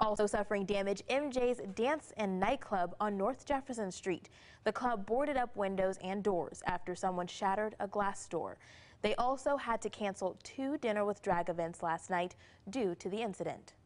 Also suffering damage, MJ's Dance and Nightclub on North Jefferson Street. The club boarded up windows and doors after someone shattered a glass door. They also had to cancel 2 Dinner with Drag events last night due to the incident.